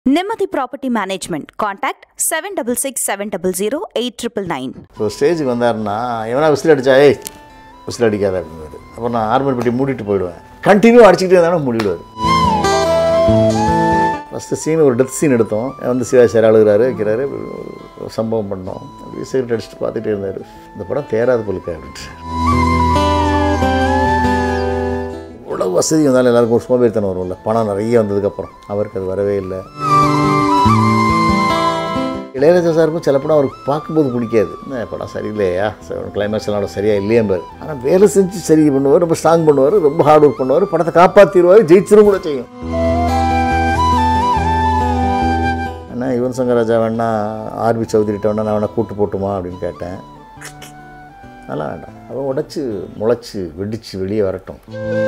Nivedhitha Property Management. Contact 7667008999. So ஸ்டேஜுக்கு வந்தாருன்னா எவனா விசில் அடிச்சா விசில் அடிக்காத அப்படின்வாரு. அப்புறம் நான் ஆர்மல் பெட்டி மூடிட்டு போயிடுவேன். கண்டினியூ அடிச்சுக்கிட்டே இருந்தாலும் மூடிடுவார். ஃபஸ்ட்டு சீன் ஒரு டெத் சீன் எடுத்தோம். வந்து சிவாஜி சார் அழுகிறாரு வைக்கிறாரு, ஒரு சம்பவம் பண்ணோம். அப்படியே சிகரெட் அடிச்சுட்டு பார்த்துட்டே இருந்தார். இந்த படம் தேராது போலுக்கா அப்படின்ட்டு. இவ்வளவு வசதி வந்தாலும் எல்லாருக்கும் ஒரு சோம்பேறித்தனம் வரும்ல. பணம் நிறைய வந்ததுக்கப்புறம் அவருக்கு அது வரவே இல்லை. இளையராஜா சாருக்கும் சில படம் அவருக்கு பார்க்கும்போது பிடிக்காது. என்ன படம் சரியில்லையா, கிளைமேக்ஸ் எல்லாம் சரியா இல்லையாம்பார். ஆனால் வேலை செஞ்சு சரி பண்ணுவார், ரொம்ப ஸ்ட்ராங் பண்ணுவார், ரொம்ப ஹார்ட் ஒர்க் பண்ணுவார், படத்தை காப்பாற்றிடுவார், ஜெயிச்சிரும் கூட செய்யும். ஏன்னா யுவன் சங்கர் ராஜா வேணா ஆர்பி சௌத்ரிட்ட வேணா நான் வேணா கூட்டு போட்டுமா அப்படின்னு கேட்டேன். நல்லா வேண்டாம், அவன் உடைச்சி முளைச்சி வெடிச்சு வெளியே வரட்டும்.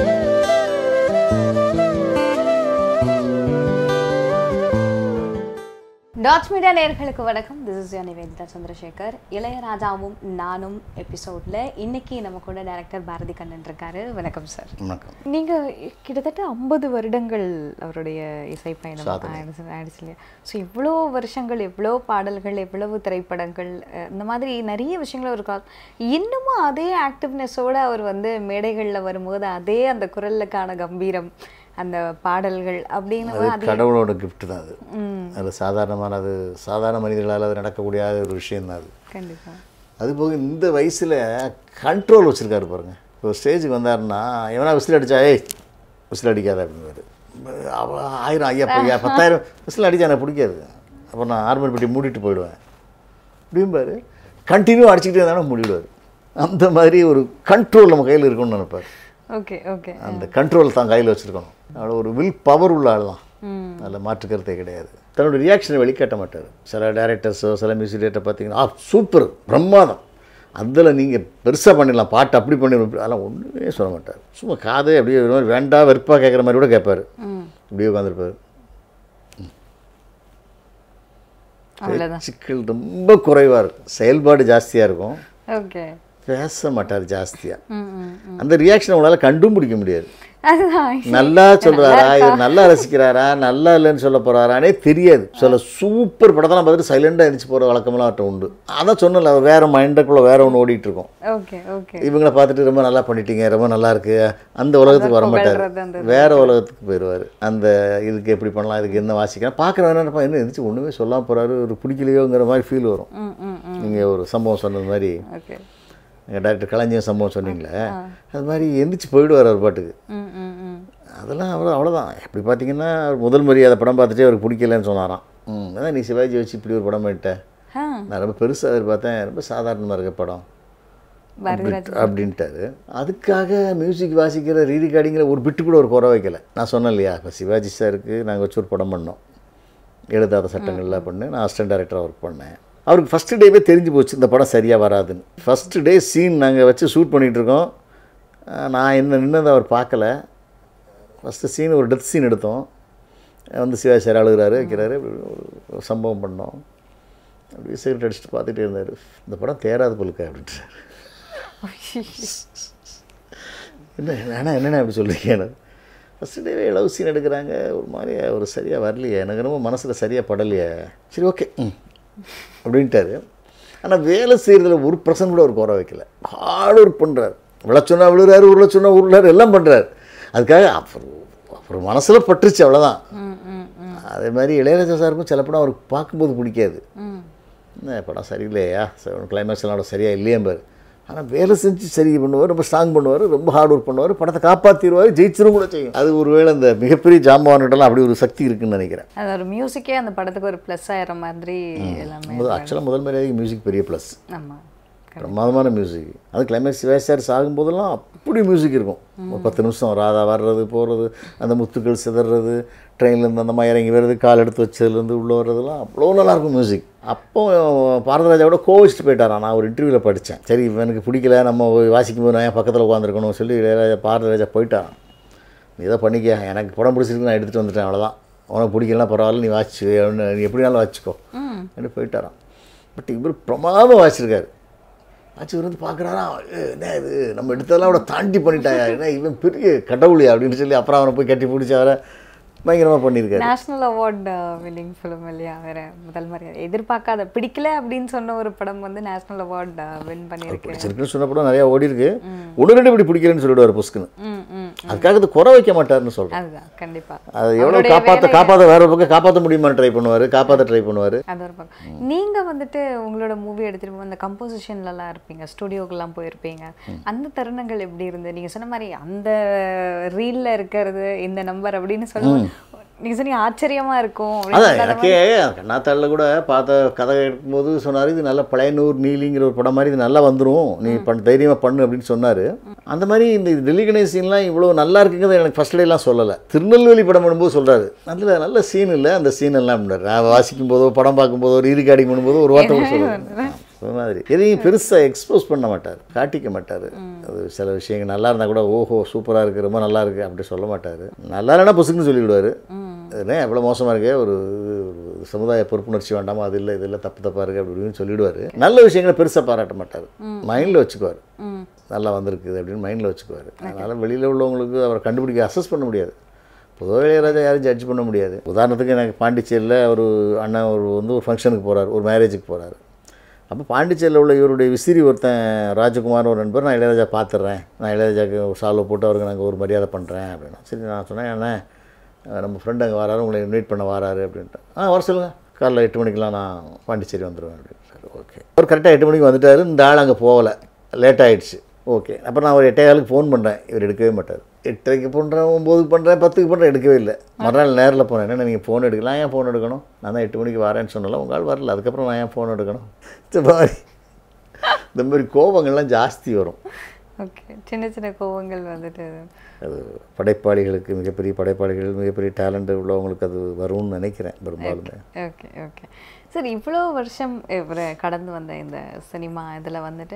டாட்ஸ் மீடியா நேயர்களுக்கு வணக்கம். This is your Nivedita Chandrasekar. இளையராஜாவும் நானும் எபிசோடில் இன்னைக்கு நம்ம கூட டைரக்டர் பாரதி கண்ணன் இருக்காரு. வணக்கம் சார். வணக்கம். நீங்கள் கிட்டத்தட்ட 50 வருடங்கள் அவருடைய இசை பயணம் ஆயிடுச்சு இல்லையா? ஸோ இவ்வளோ வருஷங்கள், எவ்வளோ பாடல்கள், எவ்வளவு திரைப்படங்கள், இந்த மாதிரி நிறைய விஷயங்கள் ஒரு இன்னமும் அதே ஆக்டிவ்னஸோடு அவர் வந்து மேடைகளில் வரும்போது அதே அந்த குரலுக்கான கம்பீரம், அந்த பாடல்கள் அப்படின்னு கடவுளோட கிஃப்ட் தான் அது. அது சாதாரணமான, அது சாதாரண மனிதர்களால் அது நடக்கக்கூடிய ஒரு விஷயம் தான் அது. கண்டிப்பாக. அதுபோக இந்த வயசில் கண்ட்ரோல் வச்சுருக்காரு பாருங்கள். இப்போ ஸ்டேஜுக்கு வந்தாருன்னா எவனா விசில் அடித்தா விசில் அடிக்காத அப்படின்வாரு. 1000 ஐயா 10,000 விசில் அடித்தா எனக்கு பிடிக்காது. அப்புறம் நான் ஆர்மல் பெட்டி மூடிட்டு போயிடுவேன் அப்படிம்பாரு. கண்டினியூ அடிச்சுக்கிட்டே இருந்தாலும் மூடிடுவார். அந்த மாதிரி ஒரு கண்ட்ரோல் நம்ம கையில் இருக்குன்னு நினைப்பார். Okay okay. அந்த கண்ட்ரோல் தான் கையில் வச்சுருக்கணும். அவ்வளோ ஒரு வில் பவர் உள்ள ஆள் தான். அதில் மாற்றுக்கிறதே கிடையாது. தன்னோட ரியாக்ஷனை வெளிக்காட்ட மாட்டார். சில டைரக்டர்ஸோ சில மியூசிக் டைரக்டர் பார்த்தீங்கன்னா சூப்பர் பிரம்மாதம், அதில் நீங்கள் பெருசாக பண்ணிடலாம், பாட்டு அப்படி பண்ணிடணும், அதெல்லாம் ஒன்றுமே சொல்ல மாட்டார். சும்மா காதே அப்படியே ஒரு மாதிரி வேண்டாம் வெறுப்பாக கேட்குற மாதிரி கூட கேட்பார். இப்படியே உட்காந்துருப்பார். சிக்கல் ரொம்ப குறைவாக இருக்கும், செயல்பாடு ஜாஸ்தியாக இருக்கும். ஓகே. பேச மாட்டார் ஜாஸ்தியாக. அந்த ரியாக்ஷனை உங்களால் கண்டும் பிடிக்க முடியாது. நல்லா சொல்கிறாரா, இவர் நல்லா ரசிக்கிறாரா, நல்லா இல்லைன்னு சொல்ல போகிறாரானே தெரியாது. சில சூப்பர் படத்தெல்லாம் பார்த்துட்டு சைலண்டாக எழுந்துச்சு போகிற வழக்கமெல்லாம் அவர்கிட்ட உண்டு. அதான் சொன்னல, வேறு மைண்டுக்குள்ளே வேறு ஒன்று ஓடிட்டு இருக்கோம். இவங்கள பார்த்துட்டு ரொம்ப நல்லா பண்ணிட்டீங்க, ரொம்ப நல்லா இருக்கு, அந்த உலகத்துக்கு வர மாட்டார், வேறு உலகத்துக்கு போயிடுவார். அந்த இதுக்கு எப்படி பண்ணலாம், இதுக்கு என்ன வாசிக்கலாம் பார்க்குறவன் என்னப்பா என்ன இருந்துச்சு ஒன்றுமே சொல்லாமல் போகிறாரு, ஒரு பிடிக்கலையோங்கிற மாதிரி ஃபீல் வரும். நீங்கள் ஒரு சம்பவம் சொன்னது மாதிரி, எங்கள் டாக்டர் கலைஞர் சம்பவம் சொன்னீங்களே, அது மாதிரி எந்திரிச்சு போயிடுவார் அவர் பாட்டுக்கு. அதெல்லாம் அவ்வளோதான். எப்படி பார்த்தீங்கன்னா முதல் மரியாதை படம் பார்த்துட்டே அவருக்கு பிடிக்கலன்னு சொன்னாராம். அதான் நீ சிவாஜி வச்சு இப்படி ஒரு படம் பண்ணிட்டேன், நான் ரொம்ப பெருசாக எதிர்பார்த்தேன், ரொம்ப சாதாரணமாக இருக்க படம் அப்படின்ட்டாரு. அதுக்காக மியூசிக் வாசிக்கிற ரீரிகார்டிங்கில் ஒரு பிட்டு கூட ஒரு குறை வைக்கலை. நான் சொன்னேன் இல்லையா, இப்போ சிவாஜி சாருக்கு நாங்கள் வச்சு ஒரு படம் பண்ணோம், எழுதாத சட்டங்கள்லாம் பண்ணு, நான் அசிஸ்டன்ட் டைரக்டராக ஒர்க் பண்ணேன். அவருக்கு ஃபஸ்ட்டு டேவே தெரிஞ்சு போச்சு இந்த படம் சரியாக வராதுன்னு. ஃபஸ்ட்டு டே சீன் நாங்கள் வச்சு ஷூட் பண்ணிகிட்ருக்கோம். நான் என்ன நின்னதை அவர் பார்க்கல. ஃபஸ்ட்டு சீன் ஒரு டெத் சீன் எடுத்தோம். வந்து சிவாஜி சார் அழுகிறாரு வைக்கிறாரு, ஒரு சம்பவம் பண்ணோம். அப்படியே சிகரெட் அடிச்சுட்டு பார்த்துட்டே இருந்தார். இந்த படம் தேராது போலுக்கா அப்படின்ட்டு. என்னென்ன அப்படி சொல்கிறீங்க, எனக்கு ஃபஸ்ட்டு டேவே லவ் சீன் எடுக்கிறாங்க, ஒரு மாதிரி ஒரு சரியாக வரலையே, எனக்கு ரொம்ப மனசில் சரியாக படலையே, சரி ஓகே அப்படின்ட்டாரு. ஆனால் வேலை செய்கிறதுல 1% கூட ஒரு குறை வைக்கல. ஹார்ட் ஒர்க் பண்ணுறாரு. விழச்சொன்னா விழுறாரு, உருளச்சொன்னா உருளாரு, எல்லாம் பண்ணுறாரு. அதுக்காக அப்புறம் மனசில் பட்டுருச்சு, அவ்வளோதான். அதே மாதிரி இளையராஜா சாருக்கும் சில படம் அவருக்கு பார்க்கும்போது பிடிக்காது. என்ன படம் சரியில்லையா, கிளைமேக்ஸ் எல்லாம் சரியாக இல்லையாம்பார். ஆனால் வேலை செஞ்சு சரி பண்ணுவார், ரொம்ப ஸ்ட்ராங் பண்ணுவார், ரொம்ப ஹார்ட் ஒர்க் பண்ணுவார், படத்தை காப்பாற்றிடுவார், ஜெயிச்சிரும் கூட செய்யும். அது ஒருவேளை அந்த மிகப்பெரிய ஜாம்பவான்கிட்டலாம் அப்படி ஒரு சக்தி இருக்குன்னு நினைக்கிறேன். அது ஒரு மியூசிக்கே அந்த படத்துக்கு ஒரு ப்ளஸ் ஆகிற மாதிரி எல்லாமே. ஆக்சுவலாக முதல் மரியாதைக்கு மியூசிக் பெரிய ப்ளஸ். ஆமாம், பிரமாதமான மியூசிக். அது கிளைமேக்ஸ் சிவாஜி சார் சாகும்போதெல்லாம் அப்படி மியூசிக் இருக்கும். ஒரு 10 நிமிஷம் ராதா வர்றது போகிறது, அந்த முத்துக்கள் சிதறது, ட்ரெயின்லேருந்து அந்த மாதிரி இறங்கி வர்றது, கால் எடுத்து வச்சதுலேருந்து உள்ளே வர்றதுலாம் அவ்வளோ நல்லாயிருக்கும் மியூசிக். அப்போ பாரதராஜாவோட கோவிச்சுட்டு போயிட்டாரான். நான் ஒரு இன்டர்வியூவில் படித்தேன். சரி எனக்கு பிடிக்கல, நம்ம வாசிக்கும் போது நான் என் பக்கத்தில் உட்காந்துருக்கணும் சொல்லி பாரதராஜா போயிட்டாரான். நீ ஏதோ பண்ணிக்க, எனக்கு படம் பிடிச்சிருக்கு, நான் எடுத்துகிட்டு வந்துட்டேன், அவ்வளோதான், உனக்கு பிடிக்கலாம் பரவாயில்ல, நீ வாசிச்சு நீ எப்படினாலும் வாசிச்சுக்கோ அப்படின்னு போயிட்டாரான். பட் இவர் பிரமாதமாக வாசிச்சிருக்காரு. ஆச்சு வந்து பார்க்குறாரா, என்ன இது நம்ம எடுத்ததெல்லாம் அவட தாண்டி பண்ணிட்டாயா, ஏன்னா இவன் பெரிய கடவுளியா அப்படின்னு சொல்லி அப்புறம் அவனை போய் கட்டி பிடிச்சி அவரை பயங்கரமாக பண்ணியிருக்காரு. நேஷனல் அவார்ட் வின்னிங் ஃபிலிம் இல்லையா, வேற முதல் மரியாதை எதிர்பார்க்காத பிடிக்கல அப்படின்னு சொன்ன ஒரு படம் வந்து நேஷனல் அவார்ட் வின் பண்ணியிருக்கு. பிடிச்சிருக்குன்னு சொன்ன படம் நிறையா ஓடி இருக்கு. ஒன்று ரெண்டு இப்படி பிடிக்கலன்னு சொல்லிடுவார் புஸ்குன்னு. அதுக்காக அது குறை வைக்க மாட்டாருன்னு சொல்கிறேன். அதுதான் கண்டிப்பாக அது எவ்வளோ காப்பாற்ற வேற ஒரு பக்கம் காப்பாற்ற முடியுமான்னு ட்ரை பண்ணுவார், காப்பாற்ற ட்ரை பண்ணுவார். அது ஒரு பக்கம். நீங்கள் வந்துட்டு உங்களோட மூவி எடுத்துகிட்டு போய் அந்த கம்போசிஷன்லலாம் இருப்பீங்க, ஸ்டுடியோக்கெல்லாம் போயிருப்பீங்க. அந்த தருணங்கள் எப்படி இருந்து? நீங்கள் சொன்ன மாதிரி அந்த ரீலில் இருக்கிறது இந்த நம்பர் அப்படின்னு சொல்லுவோம், நீங்கள் சொன்னீங்க ஆச்சரியமாக இருக்கும். அதான் எனக்கே கண்ணாத்தாளில் கூட பார்த்த கதை எடுக்கும்போது சொன்னார், இது நல்ல பழையனூர் நீலிங்கிற ஒரு படம் மாதிரி இது நல்லா வந்துடும், நீ தைரியமாக பண்ணு அப்படின்னு சொன்னார். அந்த மாதிரி இந்த டெல்லி கணேசன்லாம் இவ்வளோ நல்லா இருக்குங்கிறது எனக்கு ஃபஸ்ட் டேலாம் சொல்லலை. திருநெல்வேலி படம் பண்ணும்போது சொல்கிறாரு, நல்ல சீன் இல்லை அந்த சீன் எல்லாம் அப்படின்னாரு. நான் வாசிக்கும் போதோ படம் பார்க்கும்போதோ ஒரு ரீகார்டிங் பண்ணும்போது ஒரு வார்த்தை கூட சொல்லுவார். அது மாதிரி எதையும் பெருசாக எக்ஸ்போஸ் பண்ண மாட்டார், காட்டிக்க மாட்டார். அது சில விஷயங்கள் நல்லா இருந்தால் கூட ஓஹோ சூப்பராக இருக்குது ரொம்ப நல்லா இருக்குது அப்படி சொல்ல மாட்டார். நல்லா இல்லைன்னா பொசுக்குன்னு சொல்லிவிடுவார். அதுனே எவ்வளோ மோசமாக இருக்கே, ஒரு சமுதாய பொறுப்புணர்ச்சி வேண்டாமா, அது இல்லை இது இல்லை தப்பு தப்பாக இருக்குது அப்படி இப்படின்னு சொல்லிவிடுவார். நல்ல விஷயங்களை பெருசாக பாராட்ட மாட்டார், மைண்டில் வச்சுக்குவார். நல்லா வந்திருக்குது அப்படின்னு மைண்டில் வச்சுக்குவார். அதனால் வெளியில் உள்ளவங்களுக்கு அவரை கண்டுபிடிக்க அசஸ் பண்ண முடியாது. பொதுவாக இளையராஜா யாரும் ஜட்ஜ் பண்ண முடியாது. உதாரணத்துக்கு எனக்கு பாண்டிச்சேரியில் ஒரு அண்ணன் ஒரு ஃபங்க்ஷனுக்கு போகிறார், ஒரு மேரேஜுக்கு போகிறார். அப்போ பாண்டிச்சேரியில் உள்ள இவருடைய விசிறி ஒருத்தன் ராஜகுமார் ஒரு நண்பர், நான் இளையராஜா பார்த்துட்றேன், நான் இளையராஜாவுக்கு ஒரு சால்வை போட்டு அவருக்கு நாங்கள் ஒரு மரியாதை பண்ணுறேன் அப்படின்னா. சரி நான் சொன்னேன், என்ன நம்ம ஃப்ரெண்டு அங்கே வராரு, உங்களை இன்வைட் பண்ண வராரு அப்படின்ட்டு. வர சொல்லுங்கள், காலைல 8 மணிக்கெலாம் நான் பாண்டிச்சேரி வந்துடுவேன் அப்படின்னு. சரி ஓகே. அவர் கரெக்டாக 8 மணிக்கு வந்துட்டார். இந்த ஆள் அங்கே போகலை, லேட் ஆகிடுச்சு. ஓகே. அப்புறம் நான் ஒரு 8:15 ஃபோன் பண்ணுறேன், இவர் எடுக்கவே மாட்டார். 8:30 பண்ணுறேன், 9 பண்ணுறேன், 10 பண்ணுறேன், எடுக்கவே இல்லை. மறுநாள் நேரில் போனேன், என்ன நீங்கள் ஃபோன் எடுக்கலாம், ஏன் ஃபோன் எடுக்கணும், நான் தான் 8 மணிக்கு வரேன்னு சொன்னால உங்கள் ஆள் வரல, அதுக்கப்புறம் நான் ஏன் ஃபோன் எடுக்கணும். இந்த மாதிரி கோபங்கள்லாம் ஜாஸ்தி வரும். ஓகே. சின்ன சின்ன கோபங்கள் வந்துட்டு அது படைப்பாளிகளுக்கு, மிகப்பெரிய படைப்பாளிகள், மிகப்பெரிய டேலண்ட் உள்ளவங்களுக்கு அது வரும்னு நினைக்கிறேன் பெரும்பாலுமே. Okay okay. சரி, இவ்வளோ வருஷம் கடந்து வந்த இந்த சினிமா இதில் வந்துட்டு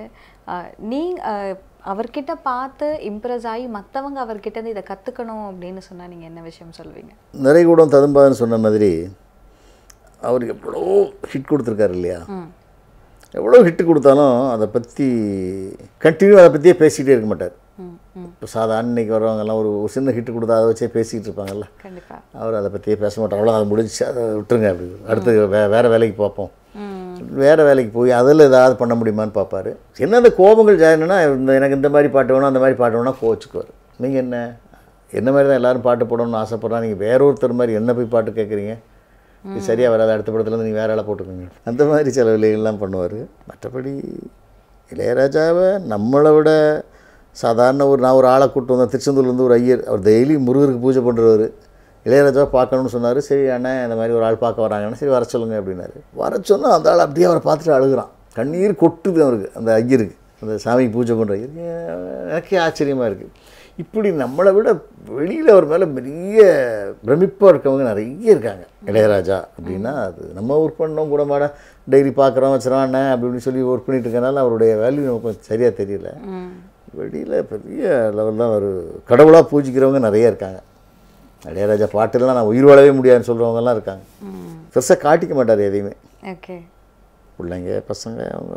அவர்கிட்ட பார்த்து இம்ப்ரெஸ் ஆகி மற்றவங்க அவர்கிட்ட இதை கற்றுக்கணும் அப்படின்னு சொன்னால் நீங்கள் என்ன விஷயம் சொல்வீங்க? நிறைகூடம் ததும்பாதுன்னு சொன்ன மாதிரி அவர் எவ்வளோ ஹிட் கொடுத்துருக்காரு இல்லையா. எவ்வளோ ஹிட்டு கொடுத்தாலும் அதை பற்றி கண்டினியூ அதை பற்றியே பேசிக்கிட்டே இருக்க மாட்டார். இப்போ சாதாரண இன்றைக்கி வரவங்கெல்லாம் ஒரு சின்ன ஹிட்டு கொடுத்தா அதை வச்சே பேசிக்கிட்டு இருப்பாங்கல்ல, அவர் அதை பற்றியே பேச மாட்டார். அவ்வளோ அதை முடிச்சு அதை விட்டுருங்க, அப்படி அடுத்து வேறு வேலைக்கு பார்ப்போம், வேறு வேலைக்கு போய் அதில் ஏதாவது பண்ண முடியுமான்னு பார்ப்பார். என்ன அந்த கோபங்கள் என்னென்னா, எனக்கு இந்த மாதிரி பாட்டு வேணும் அந்த மாதிரி பாட்டு வேணும்னா கோச்சுக்குவார். நீங்கள் என்ன மாதிரி தான் எல்லோரும் பாட்டு போடணும்னு ஆசைப்பட்றா, நீங்கள் வேற ஒருத்தர் மாதிரி என்ன போய் பாட்டு கேட்குறீங்க, இது சரியாக வராது, அடுத்த படத்துலேருந்து நீங்கள் வேறு ஆளாக போட்டுக்கோங்க, அந்த மாதிரி சில வேலைகள்லாம் பண்ணுவார். மற்றபடி இளையராஜாவை நம்மளை விட சாதாரண நான் ஒரு ஆளை கூப்பிட்டு வந்தேன் திருச்செந்தூர்லேருந்து, ஒரு ஐயர், அவர் டெய்லி முருகருக்கு பூஜை பண்ணுறவர். இளையராஜாவை பார்க்கணுன்னு சொன்னார். சரி அண்ணன் இந்த மாதிரி ஒரு ஆள் பார்க்க வராங்கன்னா சரி வர சொல்லுங்கள் அப்படின்னாரு. வர சொன்னால் அந்த ஆள் அப்படியே அவரை பார்த்துட்டு அழுகிறான், கண்ணீர் கொட்டுது அவருக்கு, அந்த ஐயருக்கு, அந்த சாமிக்கு பூஜை பண்ணுற ஐயருக்கு. எனக்கே ஆச்சரியமாக இருக்குது. இப்படி நம்மளை விட வெளியில் அவர் மேலே பெரிய பிரமிப்பாக இருக்கவங்க நிறைய இருக்காங்க. இளையராஜா அப்படின்னா அது நம்ம ஒர்க் பண்ணோம் கூட மாட டெய்லி பார்க்குறோம் வச்சுறோம் அண்ணன் அப்படி இப்படின்னு சொல்லி ஒர்க் பண்ணிட்டு இருக்கனால அவருடைய வேல்யூ நமக்கு சரியாக தெரியல. வெளியில் பெரிய லெவலில் ஒரு கடவுளாக பூஜிக்கிறவங்க நிறைய இருக்காங்க. இளையராஜா பாட்டுலாம் நான் உயிர் வாழவே முடியாதுன்னு சொல்கிறவங்கலாம் இருக்காங்க. பெருசாக காட்டிக்க மாட்டார் எதையுமே. ஓகே. பிள்ளைங்க பசங்க அவங்க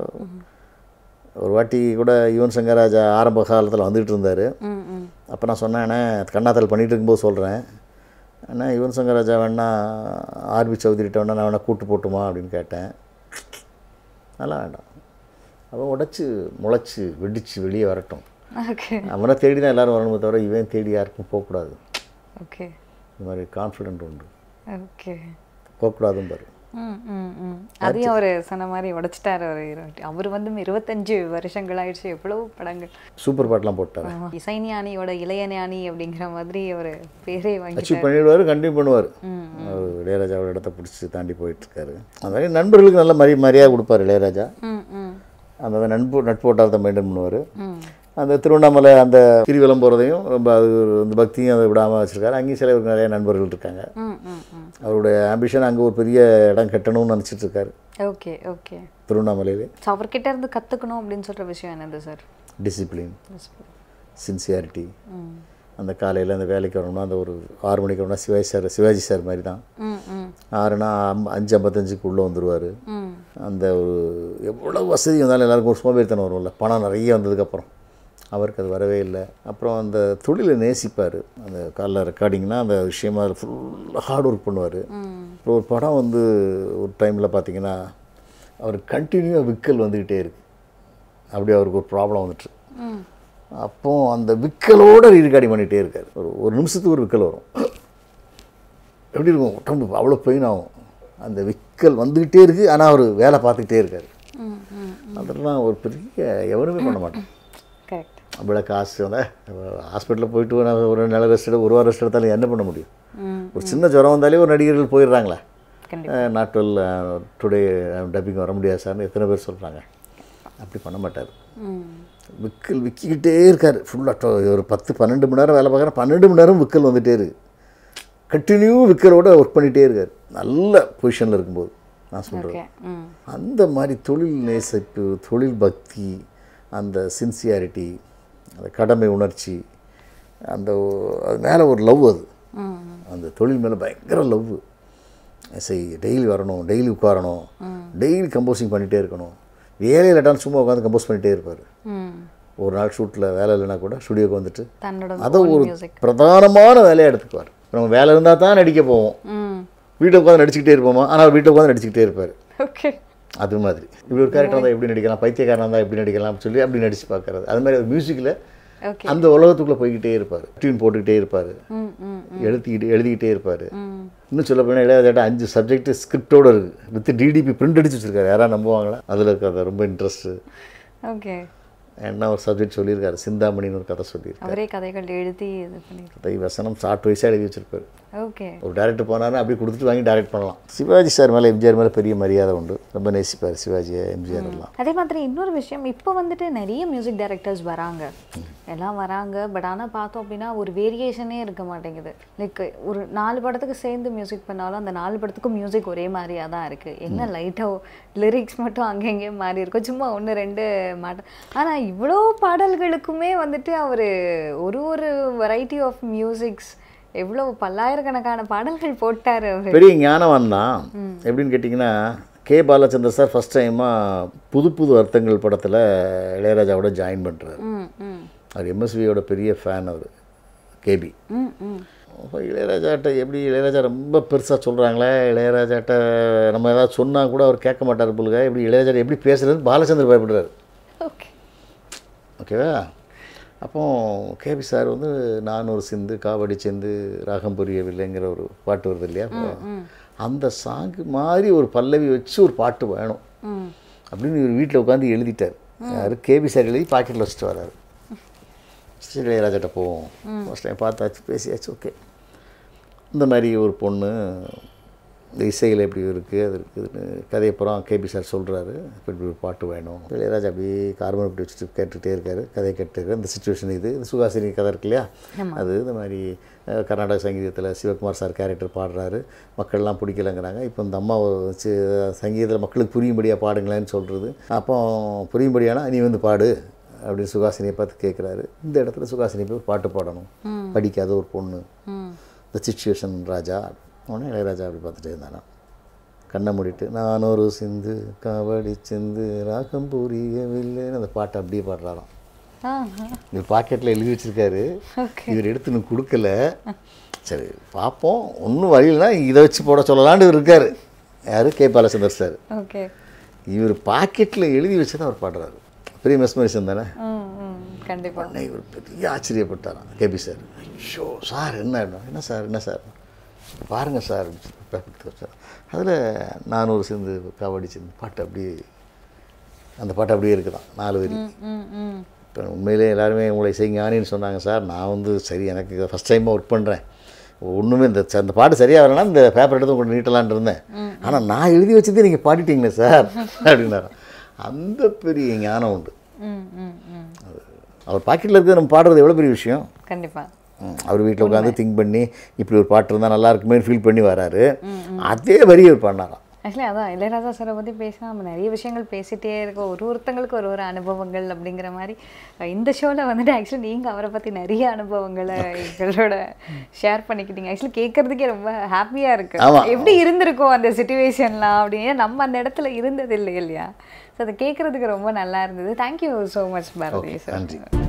ஒரு வாட்டி கூட யுவன் சங்கர் ராஜா ஆரம்ப காலத்தில் வந்துகிட்டு இருந்தார். அப்போ நான் சொன்னேன், அண்ணே கண்ணாத்தல் பண்ணிகிட்டு இருக்கும்போது சொல்கிறேன், அண்ணா யுவன் சங்கர் ராஜா வேணா ஆர்பி சௌத்ரிட்ட வேணா நான் வேணா கூட்டு போட்டுமா அப்படின்னு கேட்டேன். நல்லா வேண்டாம், அவன் உடச்சி முளைச்சி வெடிச்சு வெளியே வரட்டும், அவனை தேடி தான் எல்லோரும் வரணுமே தவிர இவன் தேடி யாருக்கும் போகக்கூடாது. ஓகே. இந்த மாதிரி கான்ஃபிடென்ட் உண்டு. ஓகே. போகக்கூடாதுன்னு பாரு. அதையும் அவர் சொன்ன மாதிரி உடைச்சிட்டார். அவர் வந்து 25 வருஷங்கள் ஆயிடுச்சு, எவ்வளோ படங்கள் சூப்பர் பாட்டெலாம் போட்டார். இசைஞானியோட இளையஞானி அப்படிங்கிற மாதிரி அவர் பேரே வாங்கி அச்சீவ் பண்ணிடுவார், கண்டினியூ பண்ணுவார். அவர் இளையராஜாவோட இடத்த பிடிச்சி தாண்டி போயிட்டுருக்காரு. அந்த மாதிரி நண்பர்களுக்கு நல்ல மரியாதை கொடுப்பார் இளையராஜா. அந்த நட்பு வட்டாரத்தை மெயின்டைன் பண்ணுவார். அந்த திருவண்ணாமலை அந்த கிரிவலம் போகிறதையும் ரொம்ப அது அந்த பக்தியும் அதை விடாமல் வச்சுருக்காரு. அங்கேயும் சில நிறைய நண்பர்கள் இருக்காங்க. அவருடைய ஆம்பிஷன் அங்கே ஒரு பெரிய இடம் கட்டணும்னு நினச்சிட்டு இருக்காரு. Okay okay. திருவண்ணாமலையிலே அவர்கிட்ட இருந்து கற்றுக்கணும் அப்படின்னு சொல்கிற விஷயம் என்னது சார்? Discipline, sincerity. அந்த காலையில் அந்த வேலைக்கு வரணும்னா அந்த ஒரு 6 மணிக்கு வரணும்னா சிவாஜி சார் மாதிரி தான் 6னா 5:55 உள்ளே வந்துடுவார். அந்த ஒரு எவ்வளோ வசதி வந்தாலும் எல்லாருக்கும் ஒரு சோம்பேறித்தனம் வரும்ல, பணம் நிறைய வந்ததுக்கப்புறம் அவருக்கு அது வரவே இல்லை. அப்புறம் அந்த தொழிலை நேசிப்பார். அந்த காலைல ரெக்கார்டிங்னா அந்த விஷயமா அதில் ஃபுல்லாக ஹார்ட் ஒர்க் பண்ணுவார். அப்புறம் ஒரு படம் வந்து ஒரு டைமில் பார்த்தீங்கன்னா அவருக்கு கண்டினியூவாக விக்கல் வந்துக்கிட்டே இருக்குது. அப்படி அவருக்கு ஒரு ப்ராப்ளம் வந்துட்டு அப்போது அந்த விக்கலோடு ரீரெக்கார்டிங் பண்ணிகிட்டே இருக்கார். ஒரு நிமிஷத்துக்கு ஒரு விக்கல் வரும். எப்படி இருக்கும், உடம்பு அவ்வளோ பெயின் ஆகும். அந்த விக்கல் வந்துக்கிட்டே இருக்குது, ஆனால் அவர் வேலை பார்த்துக்கிட்டே இருக்கார். அதெல்லாம் ஒரு பெரிய எவனுமே பண்ண மாட்டேன். அவ்வளோ காசு வந்தால் ஹாஸ்பிட்டலில் போயிட்டு நான் ஒரு நல்ல ரெஸ்ட் எடுத்து ஒரு வாரம் ரெஸ்ட் எடுத்தாலும் என்ன பண்ண முடியும்? ஒரு சின்ன ஜுரம் வந்தாலே ஒரு நடிகர்கள் போயிடுறாங்களா, நாட் வெல் டுடே டப்பிங் வர முடியாது சார்னு எத்தனை பேர் சொல்கிறாங்க. அப்படி பண்ண மாட்டார். விக்கல் விக்கிக்கிட்டே இருக்கார். ஃபுல்லாக ஒரு 10-12 மணி நேரம் வேலை பார்க்குறேன், 12 மணி நேரம் விக்கல் வந்துகிட்டே இருக்குது. கண்டினியூ விக்கலோட ஒர்க் பண்ணிகிட்டே இருக்கார். நல்ல பொசிஷனில் இருக்கும்போது நான் சொல்கிறேன். அந்த மாதிரி தொழில் நேசிப்பு, தொழில் பக்தி, அந்த சின்சியாரிட்டி, அந்த கடமை உணர்ச்சி, அந்த அது மேலே ஒரு லவ், அது அந்த தொழில் மேலே பயங்கர லவ். சரி, டெய்லி வரணும், டெய்லி உட்காரணும், டெய்லி கம்போசிங் பண்ணிகிட்டே இருக்கணும். வேலையில் இல்லாட்டாலும் சும்மா உட்காந்து கம்போஸ் பண்ணிகிட்டே இருப்பார். ஒரு நாள் ஷூட்டில் வேலை இல்லைன்னா கூட ஸ்டுடியோக்கு வந்துட்டு அதை ஒரு பிரதானமான வேலையாக எடுத்துக்குவார். நம்ம வேலை இருந்தால் தான் நடிக்க போவோம், வீட்டை உட்காந்து நடிச்சுக்கிட்டே இருப்போமா, ஆனால் வீட்டை உட்காந்து நடிச்சுக்கிட்டே இருப்பார். அது மாதிரி இப்படி ஒரு கேரக்டர் இருந்தால் எப்படி நடிக்கலாம், பைத்தியக்காரனாக இருந்தால் எப்படி நடிக்கலாம்னு சொல்லி அப்படி நடிச்சு பார்க்குறது. அது மாதிரி ஒரு மியூசிக்கில் அந்த உலகத்துக்குள்ளே போய்கிட்டே இருப்பார். டியூன் போட்டுக்கிட்டே இருப்பார், எழுதிக்கிட்டே இருப்பார். இன்னும் சொல்ல போனால் இளையராஜா 5 சப்ஜெக்ட் ஸ்கிரிப்டோடு இருக்குது, வித் டிடிபி பிரிண்ட் அடிச்சு வச்சுருக்காரு. யாராவது நம்புவாங்களா? அதில் இருக்கிறது ரொம்ப இன்ட்ரெஸ்ட்டு. ஓகே, என்ன ஒரு சப்ஜெக்ட் சொல்லியிருக்காரு, சிந்தாமணின்னு ஒரு கதை சொல்லியிருக்காரு. அவரே கதைகள் எழுதி கதை வசனம் ஷார்ட் வைஸாக எழுதி வச்சுருப்பார். ஓகே, ஒரு டேரக்டர் போனாருன்னா அப்படியே கொடுத்துட்டு வாங்கி டேரக்ட் பண்ணலாம். சிவாஜி சார் மேலே, எம்ஜிஆர் மேலே பெரிய மரியாதை உண்டு. ரொம்ப நேசிப்பார் சிவாஜியை, எம்ஜிஆர் எல்லாம். அதே மாதிரி இன்னொரு விஷயம், இப்போ வந்துட்டு நிறைய மியூசிக் டைரக்டர்ஸ் வராங்க, எல்லாம் வராங்க. பட் ஆனால் பார்த்தோம் அப்படின்னா ஒரு வேரியேஷனே இருக்க மாட்டேங்குது. லைக் ஒரு 4 படத்துக்கு சேர்ந்து மியூசிக் பண்ணாலும் அந்த 4 படத்துக்கும் மியூசிக் ஒரே மாதிரியாக தான் இருக்குது. என்ன லைட்டாக லிரிக்ஸ் மட்டும் அங்கங்கே மாறி இருக்கும், சும்மா 1-2 மாட்டம். ஆனால் இவ்வளோ பாடல்களுக்குமே வந்துட்டு அவர் ஒரு வெரைட்டி ஆஃப் மியூசிக்ஸ், எவ்வளோ பல்லாயிரக்கணக்கான பாடல்கள் போட்டார். அவர் பெரிய ஞானவான் தான். எப்படின்னு கேட்டிங்கன்னா, கே பாலச்சந்தர் சார் ஃபஸ்ட் டைமாக புது அர்த்தங்கள் படத்தில் இளையராஜாவோட ஜாயின் பண்ணுறாரு. அவர் எம்எஸ்வியோட பெரிய ஃபேன். அவர் கேபி. இளையராஜாட்ட எப்படி, இளையராஜா ரொம்ப பெருசாக சொல்கிறாங்களே, இளையராஜாட்ட நம்ம ஏதாவது சொன்னால் கூட அவர் கேட்க மாட்டார் போலுங்க. எப்படி இளையராஜா எப்படி பேசுகிறது பாலச்சந்தர் பயப்படுறாரு. ஓகேவா? அப்போ கேபி சார் வந்து நான் ஒரு சிந்து காவடி செந்து ராகம் புரியவில்லைங்கிற ஒரு பாட்டு வருது இல்லையா, அந்த சாங்கு மாதிரி ஒரு பல்லவி வச்சு ஒரு பாட்டு வேணும் அப்படின்னு இவர் வீட்டில் உட்காந்து எழுதிட்டார். யார்? கேபி சார் எழுதி பாக்கெட்டில் வச்சுட்டு வர்றாரு. ஸ்ரீ இளையராஜாட்ட போவோம், ஃபஸ்ட் டைம் பார்த்தாச்சு, பேசியாச்சு. ஓகே, இந்த மாதிரி ஒரு பொண்ணு இந்த இசையில் எப்படி இருக்குது, அது இருக்குதுன்னு கதையப்புறம் கேபி சார் சொல்கிறாரு, இப்படி ஒரு பாட்டு வேணும். இளையராஜா அப்படியே கார்பன் இப்படி வச்சுட்டு கேட்டுகிட்டே இருக்காரு, கதையை கேட்டுருக்காரு. இந்த சுச்சுவேஷன் இது சுகாசினி கதை இருக்கு இல்லையா, அது இந்த மாதிரி கர்நாடக சங்கீதத்தில் சிவகுமார் சார் கேரக்டர் பாடுறாரு, மக்கள்லாம் பிடிக்கலங்கிறாங்க. இப்போ இந்த அம்மா வச்சு சங்கீதத்தில் மக்களுக்கு புரியும்படியாக பாடுங்களேன்னு சொல்கிறது. அப்போ புரியும்படியானா நீ வந்து பாடு அப்படின்னு சுகாசினியை பார்த்து கேட்குறாரு. இந்த இடத்துல சுகாசினி போய் ஒரு பாட்டு பாடணும், படிக்காத ஒரு பொண்ணு, இந்த சிச்சுவேஷன் ராஜா. உடனே இளையராஜா அப்படி பார்த்துட்டே இருந்தானா, கண்ணை மூடிட்டு நான் ஒரு சிந்து காவடி சிந்து ராகம் புரியவில்லைன்னு அந்த பாட்டை அப்படியே பாடுறாராம். இவர் பாக்கெட்டில் எழுதி வச்சுருக்காரு, இவர் எடுத்து இன்னும் கொடுக்கல. சரி பார்ப்போம், ஒன்றும் வழியில்னா இதை வச்சு போட சொல்லலான்னு இருக்கார். யார்? K Balachander sir. இவர் பாக்கெட்டில் எழுதி வச்சு தான் அவர் பாடுறாரு. பெரிய மெஸ்மரிசம் தானே. கண்டிப்பாக இவர் பெரிய ஆச்சரியப்பட்டாராம் கேபி சார். ஷோ சார் என்ன சார் பாருங்கள் சார் சார். அதில் நான் ஒரு சேர்ந்து காவடி சேர்ந்து பாட்டு அப்படியே, அந்த பாட்டு அப்படியே இருக்குதான் 4 வரி. இப்போ உண்மையிலே எல்லாருமே உங்களை செய்ஞானின்னு சொன்னாங்க சார். நான் வந்து சரி, எனக்கு ஃபஸ்ட் டைமாக ஒர்க் பண்ணுறேன், ஒன்றுமே அந்த பாட்டு சரியாக வரலன்னா இந்த பேப்பர் எடுத்து உங்களுக்கு நீட்டலான் இருந்தேன், ஆனால் நான் எழுதி வச்சதே நீங்கள் பாடிட்டீங்களே சார் அப்படின்னாராம். அந்த பெரிய ஞானம் உண்டு. அவர் பாக்கெட்டில் இருக்கிறது நம்ம பாடுறது எவ்வளோ பெரிய விஷயம். கண்டிப்பாக அவர் வீட்டில் உட்காந்து திங்க் பண்ணி இப்படி ஒரு பாட்டு இருந்தால் நல்லா இருக்குமே ஃபீல் பண்ணி வராரு. அதே வரி அவர் பண்ணாராம். ஆக்சுவலி அதான் இளையராஜா சாரை பற்றி பேசினா நம்ம நிறைய விஷயங்கள் பேசிகிட்டே இருக்கோம், ஒருத்தங்களுக்கு ஒரு அனுபவங்கள் அப்படிங்கிற மாதிரி. இந்த ஷோவில் வந்துட்டு ஆக்சுவலி நீங்கள் அவரை பற்றி நிறைய அனுபவங்களை எங்களோட ஷேர் பண்ணிக்கிட்டீங்க. ஆக்சுவலி கேட்குறதுக்கே ரொம்ப ஹாப்பியாக இருக்குது. எப்படி இருந்திருக்கோம் அந்த சிச்சுவேஷன்லாம் அப்படின்னு, நம்ம அந்த இடத்துல இருந்தது இல்லை இல்லையா. ஸோ அதை கேட்குறதுக்கு ரொம்ப நல்லா இருந்தது. Thank you so much Bharathi sir. நன்றி.